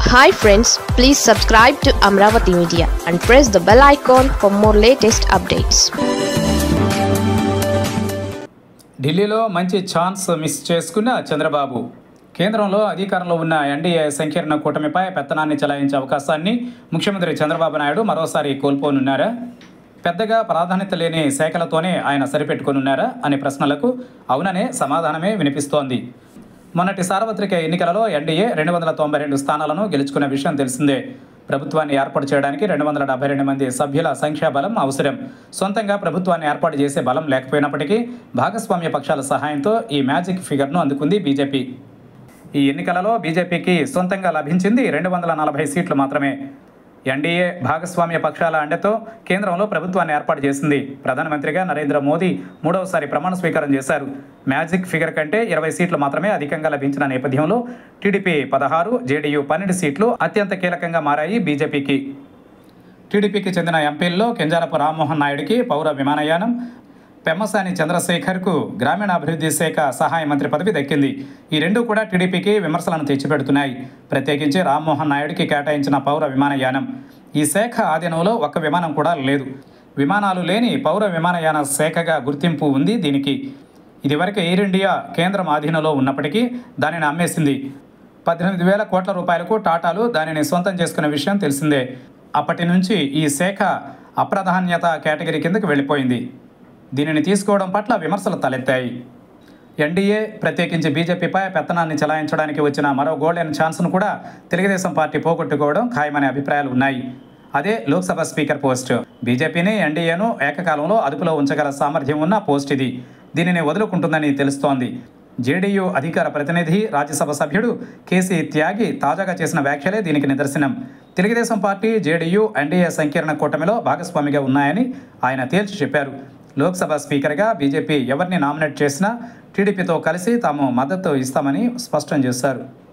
Hi friends, please subscribe to Amravati Media and press the bell icon for more latest updates. ఢిల్లీలో మంచి chance miss చేసుకున్న చంద్రబాబు కేంద్రంలో అధికారంలో ఉన్న ఎన్డీఏ సంకీర్ణ కూటమిపై పెత్తనాన్ని చెలాయించే అవకాశాన్ని ముఖ్యమంత్రి చంద్రబాబు నాయుడు మరోసారి కోల్పోనున్నారా? పెద్దగా ప్రాధాన్యత లేని శాఖలతోనే ఆయన సరిపెట్టుకొనున్నారా అనే ప్రశ్నలకు అవుననే సమాధానమే వినిపిస్తోంది. మొన్నటి సార్వత్రిక ఎన్నికలలో ఎన్డీఏ 292 స్థానాలను గెలుచుకున్న విషయం తెలిసిందే. ప్రభుత్వాన్ని ఏర్పాటు చేయడానికి 272 మంది సభ్యుల సంఖ్యాబలం అవసరం. సొంతంగా ప్రభుత్వాన్ని ఏర్పాటు చేసే బలం లేకపోయినప్పటికీ భాగస్వామ్య పక్షాల సహాయంతో ఈ మ్యాజిక్ ఫిగర్ను అందుకుంది బీజేపీ. ఈ ఎన్నికలలో బీజేపీకి సొంతంగా లభించింది 240 సీట్లు మాత్రమే. ఎన్డీఏ భాగస్వామ్య పక్షాల అండతో కేంద్రంలో ప్రభుత్వాన్ని ఏర్పాటు చేసింది. ప్రధానమంత్రిగా నరేంద్ర మోదీ మూడవసారి ప్రమాణ స్వీకారం చేశారు. మ్యాజిక్ ఫిగర్ కంటే 20 సీట్లు మాత్రమే అధికంగా లభించిన నేపథ్యంలో టీడీపీ 16, జేడీయూ 12 సీట్లు అత్యంత కీలకంగా మారాయి బీజేపీకి. టీడీపీకి చెందిన ఎంపీల్లో కింజారపు రామ్మోహన్ నాయుడికి పౌర విమానయానం, పెమ్మసాని చంద్రశేఖర్కు గ్రామీణాభివృద్ధి శాఖ సహాయ మంత్రి పదవి దక్కింది. ఈ రెండు కూడా టీడీపీకి విమర్శలను తెచ్చిపెడుతున్నాయి. ప్రత్యేకించి రామ్మోహన్ నాయుడికి కేటాయించిన పౌర విమానయానం. ఈ శాఖ ఆధీనంలో ఒక్క విమానం కూడా లేదు. విమానాలు లేని పౌర విమానయాన శాఖగా గుర్తింపు ఉంది దీనికి. ఇదివరకు ఎయిర్ ఇండియా కేంద్రం ఆధీనంలో ఉన్నప్పటికీ దానిని అమ్మేసింది. 18,000 కోట్ల రూపాయలకు టాటాలు దానిని సొంతం చేసుకున్న విషయం తెలిసిందే. అప్పటి నుంచి ఈ శాఖ అప్రాధాన్యత కేటగిరీ కిందకు వెళ్ళిపోయింది. దీనిని తీసుకోవడం పట్ల విమర్శలు తలెత్తాయి. ఎన్డీఏ ప్రత్యేకించి బీజేపీపై పెత్తనాన్ని చెలాయించడానికి వచ్చిన మరో గోల్డెన్ ఛాన్స్ను కూడా తెలుగుదేశం పార్టీ పోగొట్టుకోవడం ఖాయమనే అభిప్రాయాలు ఉన్నాయి. అదే లోక్సభ స్పీకర్ పోస్ట్. బీజేపీని ఎన్డీఏను ఏకకాలంలో అదుపులో ఉంచగల సామర్థ్యం ఉన్న పోస్ట్ ఇది. దీనిని వదులుకుంటుందని తెలుస్తోంది. జేడీయూ అధికార ప్రతినిధి, రాజ్యసభ సభ్యుడు కేసీ త్యాగి తాజాగా చేసిన వ్యాఖ్యలే దీనికి నిదర్శనం. తెలుగుదేశం పార్టీ, జేడీయూ ఎన్డీఏ సంకీర్ణ కూటమిలో భాగస్వామిగా ఉన్నాయని ఆయన తేల్చి చెప్పారు. లోక్సభ స్పీకర్గా బీజేపీ ఎవరిని నామినేట్ చేసినా టీడీపీతో కలిసి తాము మద్దతు ఇస్తామని స్పష్టం చేశారు.